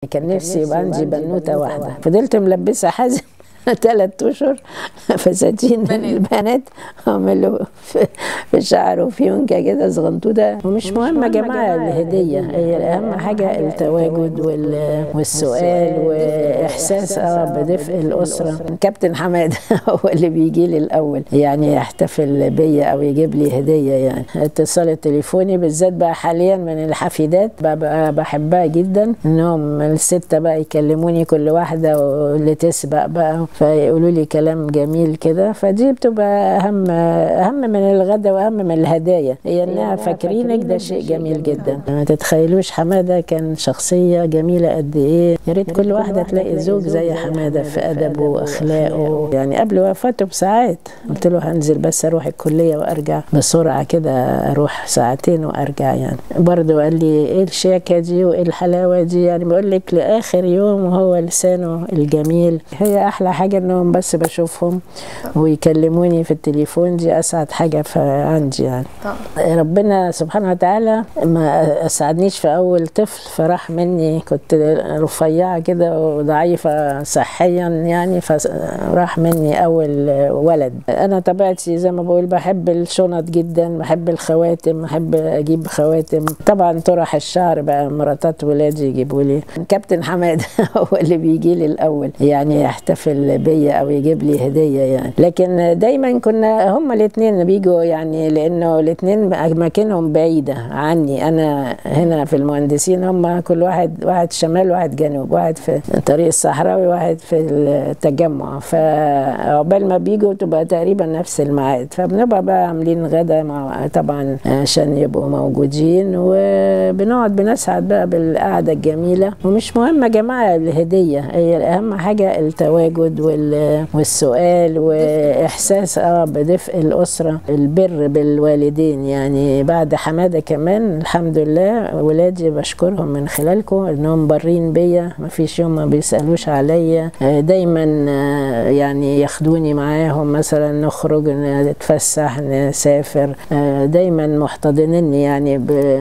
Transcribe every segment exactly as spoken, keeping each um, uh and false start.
كان نفسي يبقى عندي بنوته واحده، فضلت ملبسه حازم ثلاث اشهر فساتين البنات عملوا في شعره فيونكه كده صغنطوطه. ومش مهم يا جماعه الهديه، هي اهم حاجه التواجد والسؤال واحساس اه بدفء الاسره. كابتن حماده هو اللي بيجي لي الاول يعني يحتفل بيا او يجيب لي هديه. يعني اتصال التليفوني بالذات بقى حاليا من الحفيدات بقى بحبها جدا، انهم السته بقى يكلموني كل واحده واللي تسبق بقى فيقولوا لي كلام جميل كده، فدي بتبقى اهم اهم من الغدا واهم من الهدايا، هي انها فاكرينك، ده شيء جميل جدا. ما تتخيلوش حماده كان شخصيه جميله قد ايه. يا ريت كل واحده تلاقي زوج زي حماده في ادبه واخلاقه. يعني قبل وفاته بساعات قلت له هنزل بس اروح الكليه وارجع بسرعه كده، اروح ساعتين وارجع. يعني برضه قال لي ايه الشياكه دي وايه الحلاوه دي، يعني بقول لك لاخر يوم وهو لسانه الجميل. هي احلى حاجه انهم بس بشوفهم ويكلموني في التليفون، دي اسعد حاجه عندي. يعني ربنا سبحانه وتعالى ما اسعدنيش في اول طفل فراح مني، كنت رفيعه كده وضعيفه صحيا يعني، فراح مني اول ولد. انا طبيعتي زي ما بقول بحب الشنط جدا، بحب الخواتم، بحب اجيب خواتم. طبعا طرح الشعر بقى مراتات ولادي يجيبوا لي. كابتن حماده هو اللي بيجي لي الاول يعني يحتفل بيا او يجيب لي هديه. يعني لكن دايما كنا هما الاثنين بيجوا، يعني لانه الاثنين اماكنهم بعيده عني. انا هنا في المهندسين، هما كل واحد واحد شمال واحد جنوب، واحد في طريق الصحراوي واحد في التجمع، فعقبال ما بيجوا تبقى تقريبا نفس الميعاد، فبنبقى بقى عاملين غدا مع طبعا عشان يبقوا موجودين، وبنقعد بنسعد بقى بالقعده الجميله. ومش مهم يا جماعه الهديه، هي اهم حاجه التواجد والسؤال واحساس اه بدفء الاسره، البر بالوالدين. يعني بعد حماده كمان الحمد لله ولادي بشكرهم من خلالكم انهم برين بيا، ما فيش يوم ما بيسالوش عليا، دايما يعني ياخدوني معاهم مثلا نخرج نتفسح نسافر، دايما محتضنيني يعني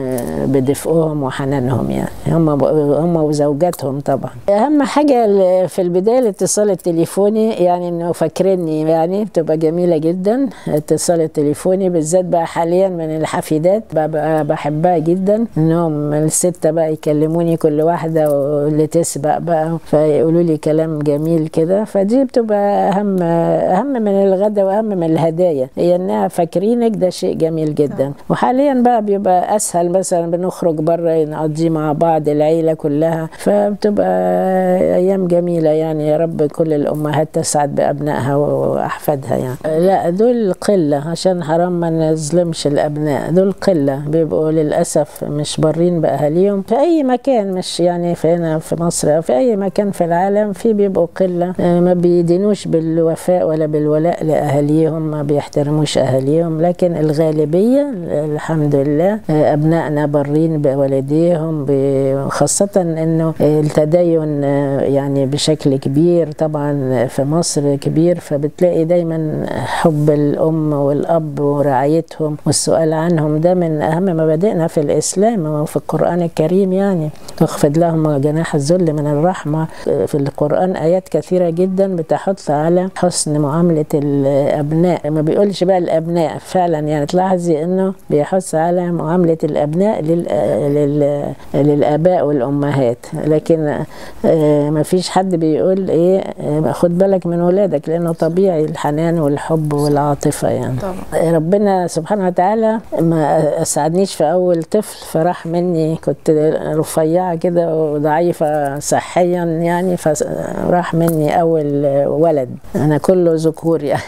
بدفئهم وحنانهم. يعني هم هم وزوجاتهم. طبعا اهم حاجه في البدايه الاتصال التليفوني، يعني انه فاكرني، يعني بتبقى جميله جدا. اتصال التليفوني بالذات بقى حاليا من الحفيدات بقى بحبها جدا، انهم السته بقى يكلموني كل واحده واللي تسبق بقى فيقولوا لي كلام جميل كده، فدي بتبقى اهم اهم من الغدا واهم من الهدايا، هي انها فاكرينك، ده شيء جميل جدا. وحاليا بقى بيبقى اسهل، مثلا بنخرج بره نقضي مع بعض العيله كلها، فبتبقى ايام جميله. يعني يا رب كل الامهات تسعد بابنائها واحفادها. يعني لا دول قله، عشان حرام ما نظلمش الابناء، دول قله بيبقوا للاسف مش بارين باهاليهم في اي مكان، مش يعني في هنا في مصر او في اي مكان في العالم، في بيبقوا قله ما بيدينوش بالوفاء ولا بالولاء لاهاليهم، ما بيحترموش اهاليهم. لكن الغالبيه الحمد لله ابنائنا بارين بوالديهم، خاصه انه التدين يعني بشكل كبير طبعا في مصر كبير، فبتلاقي دايما حب الام والاب ورعايتهم والسؤال عنهم، ده من اهم مبادئنا في الاسلام وفي القران الكريم. يعني تخفض لهم جناح الذل من الرحمه. في القران ايات كثيره جدا بتحث على حسن معامله الابناء، ما بيقولش بقى الابناء فعلا، يعني تلاحظي انه بيحث على معامله الابناء لل... لل... للاباء والامهات. لكن ما فيش حد بيقول ايه خد بالك من ولادك، لانه طبيعي الحنان والحب والعاطفه. يعني طبعا. ربنا سبحانه وتعالى ما اسعدنيش في اول طفل فراح مني، كنت رفيعه كده وضعيفه صحيا يعني، فراح مني اول ولد. انا كله ذكور يعني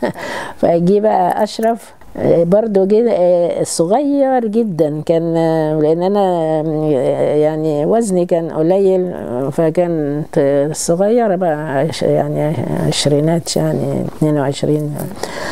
فاجي بقى اشرف برضو جه صغير جدا، كان لان انا يعني وزني كان قليل، فكان صغير بقى يعني عشرينات يعني اتنين وعشرين،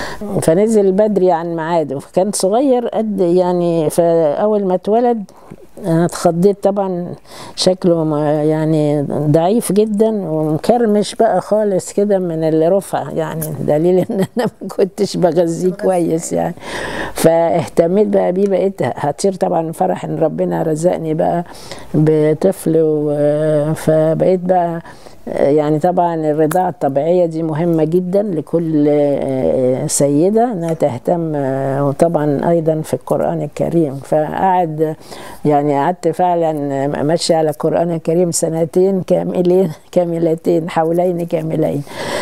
فنزل بدري عن ميعاده، فكان صغير قد يعني. فاول ما اتولد انا اتخضيت طبعا، شكله يعني ضعيف جدا ومكرمش بقى خالص كده من الرفع، يعني دليل ان انا ما كنتش بغذيه كويس يعني. فاهتميت بقى بيه، بقيت هطير طبعا فرح ان ربنا رزقني بقى بطفل، فبقيت بقى يعني طبعا الرضاعة الطبيعية دي مهمة جدا لكل سيدة انها تهتم، وطبعا ايضا في القرآن الكريم. فقعد يعني قعدت فعلا ماشية على القرآن الكريم سنتين كاملين كاملتين حولين كاملين.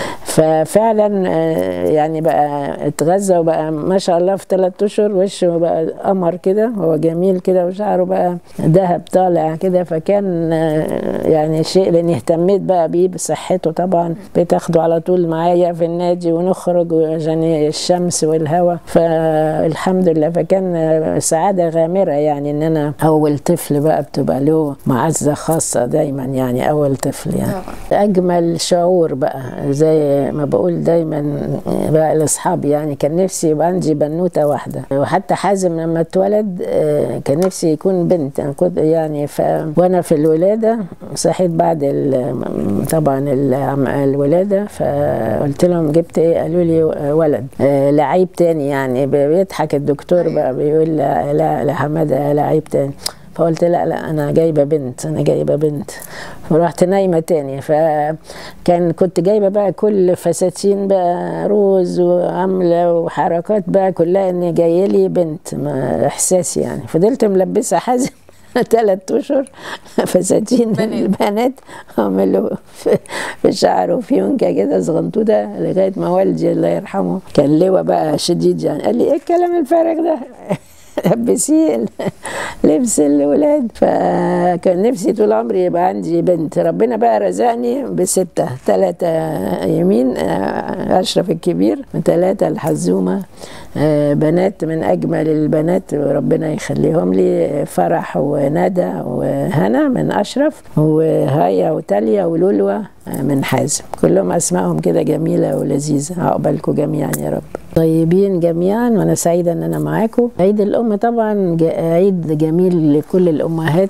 ففعلا يعني بقى اتغذى وبقى ما شاء الله في ثلاث اشهر وشه بقى قمر كده، هو جميل كده وشعره بقى ذهب طالع كده. فكان يعني شيء، لاني اهتميت بقى بيه بصحته طبعا، بتاخده على طول معايا في النادي ونخرج عشان الشمس والهواء، فالحمد لله. فكان سعادة غامرة يعني ان انا اول طفل بقى بتبقى له معزة خاصة دايما، يعني اول طفل يعني اجمل شعور بقى. زي ما بقول دايما بقى لاصحابي، يعني كان نفسي يبقى عندي بنوته واحده، وحتى حازم لما اتولد كان نفسي يكون بنت. انا كنت يعني ف... وانا في الولاده صحيت بعد ال... طبعا الولاده، فقلت لهم جبت ايه؟ قالوا لي ولد. لعيب تاني يعني، بيضحك الدكتور بقى بيقول لا لا لحماده لعيب تاني. فقلت لا لا انا جايبه بنت، انا جايبه بنت. ورحت نايمه تاني، فكان كنت جايبه بقى كل فساتين بقى روز وعامله وحركات بقى كلها ان جايه لي بنت، ما احساسي يعني. فضلت ملبسه حازم ثلاث اشهر فساتين البنات، عملوا في شعره فيونكه كده صغنطوطه، لغايه ما والدي الله يرحمه كان لواء بقى شديد يعني، قال لي ايه الكلام الفارغ ده؟ لبسيه لبس الولاد. فكان نفسي طول عمري يبقى عندي بنت. ربنا بقى رزقني بستة، ثلاثة يمين أشرف الكبير، وثلاثة الحزومة بنات من أجمل البنات، وربنا يخليهم لي، فرح وندى وهنا من أشرف، وهايا وتاليا ولولوة من حازم. كلهم أسمائهم كده جميلة ولذيذة. عقبالكم جميعا يا رب، طيبين جميعا، وانا سعيده ان انا معاكم. عيد الام طبعا عيد جميل لكل الامهات،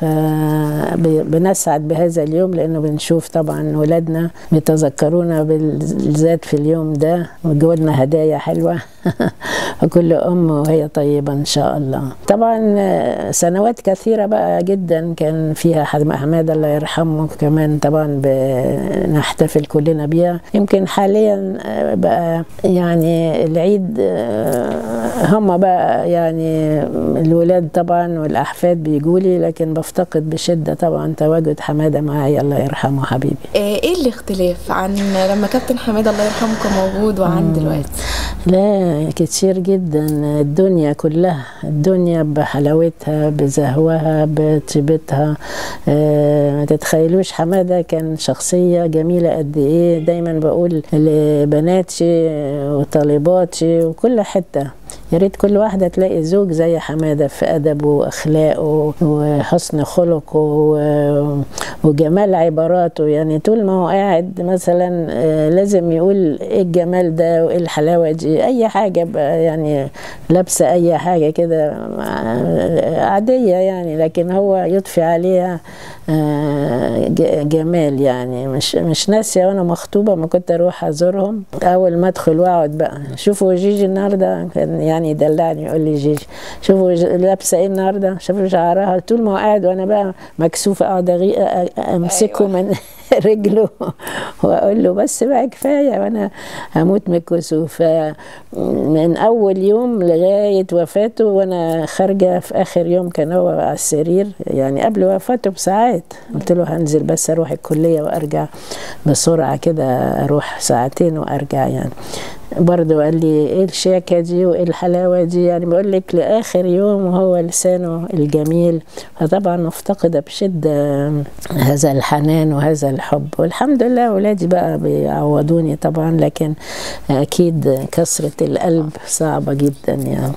فبنسعد بهذا اليوم لانه بنشوف طبعا ولادنا بيتذكرونا بالذات في اليوم ده، وجودنا هدايا حلوه وكل ام وهي طيبه ان شاء الله. طبعا سنوات كثيره بقى جدا كان فيها حماده الله يرحمه، كمان طبعا بنحتفل كلنا بيها. يمكن حاليا بقى يعني العيد هم بقى يعني الولاد طبعا والاحفاد بيجوا لي، لكن بفتقد بشده طبعا تواجد حماده معايا الله يرحمه حبيبي. ايه الاختلاف عن لما كابتن حماده الله يرحمه كان موجود وعن دلوقتي؟ لا كتير جدا. الدنيا كلها، الدنيا بحلاوتها بزهوها بطيبتها، ما تتخيلوش حماده كان شخصيه جميله قد ايه. دايما بقول لبناتي وطالباتي وكل حته، يا ريت كل واحدة تلاقي زوج زي حمادة في أدبه وأخلاقه وحسن خلقه وجمال عباراته. يعني طول ما هو قاعد مثلا لازم يقول إيه الجمال ده وإيه الحلاوة دي. أي حاجة بقى يعني لابسة أي حاجة كده عادية يعني، لكن هو يضفي عليها جمال. يعني مش مش ناسية وأنا مخطوبة ما كنت أروح أزورهم، أول ما أدخل وأقعد بقى شوفوا جيجي النهارده، كان يعني يدلعني يقول لي جيجي شوفوا لابسه ايه النهارده، شوفوا شعرها. طول ما هو قاعد وانا بقى مكسوفه اقعد امسكه أيوة. من رجله واقول له بس بقى كفايه، وانا هموت من الكسوف. من اول يوم لغايه وفاته وانا خارجه في اخر يوم كان هو على السرير، يعني قبل وفاته بساعات قلت له هنزل بس اروح الكليه وارجع بسرعه كده، اروح ساعتين وارجع. يعني برضه قال لي ايه الشياكه دي وايه الحلاوه دي، يعني بقول لك لاخر يوم وهو لسانه الجميل. فطبعا مفتقده بشده هذا الحنان وهذا الحب، والحمد لله اولادي بقى بيعوضوني طبعا، لكن اكيد كسره القلب صعبه جدا يعني.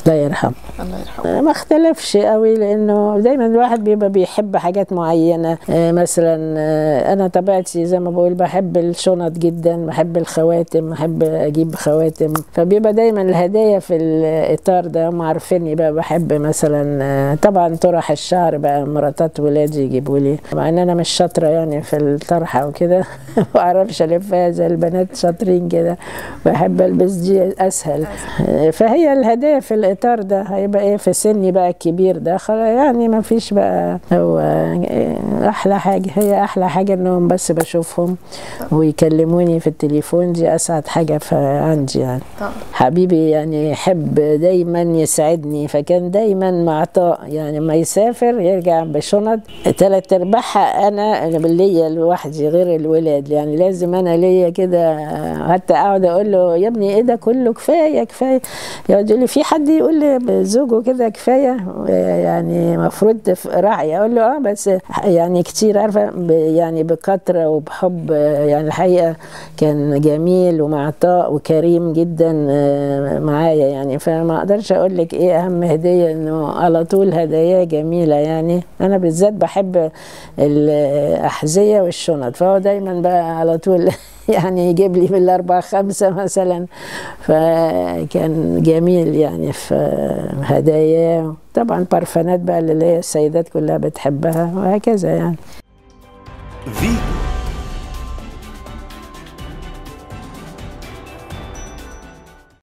الله يرحمه. الله يرحمه. ما اختلفش قوي، لانه دايما الواحد بيبقى بيحب حاجات معينه. مثلا انا طبيعتي زي ما بقول بحب الشنط جدا، بحب الخواتم، بحب اجيب خواتم، فبيبقى دايما الهدايا في الاطار ده. هم عارفيني بقى بحب مثلا طبعا طرح الشعر بقى، مراتات ولادي يجيبوا لي، مع ان انا مش شاطره يعني في الطرحه وكده ما اعرفش الفها زي البنات شاطرين كده، بحب البس دي اسهل. فهي الهدايا في الاطار ده هيبقى ايه في سني بقى الكبير ده يعني ما فيش بقى. هو احلى حاجه، هي احلى حاجه انهم بس بشوفهم ويكلموني في التليفون، دي اسعد حاجه عندي يعني. حبيبي يعني يحب دايما يسعدني، فكان دايما مع عطاء يعني ما يسافر يرجع بشنط ثلاث ارباعها انا ليا لوحدي غير الولاد، يعني لازم انا ليا كده. حتى اقعد اقول له يا ابني ايه ده كله، كفايه كفايه. يقعد يقول لي في حد يقول لي زوجه كده كفايه، يعني المفروض راعي. اقول له اه بس يعني كتير عارفه يعني بكثره وبحب. يعني الحقيقه كان جميل ومعطاء وكريم جدا معايا يعني، فما اقدرش اقول لك ايه اهم هديه، انه على طول هدايا جميله. يعني انا بالذات بحب الاحذيه والشنط، فهو دايما بقى على طول يعني يجيب لي بالاربعه خمسه مثلا، فكان جميل يعني في هدايا. طبعا بارفانات بقى اللي هي السيدات كلها بتحبها وهكذا يعني.